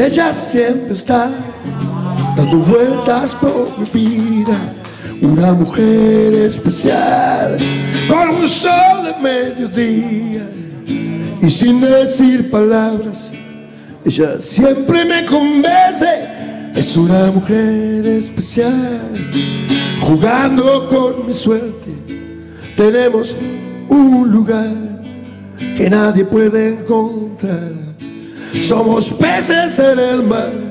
Ella siempre está dando vueltas por mi vida. Una mujer especial, con un sol de mediodía. Y sin decir palabras, ella siempre me convence. Es una mujer especial. Jugando con mi suerte, tenemos un lugar que nadie puede encontrar. Somos peces en el mar,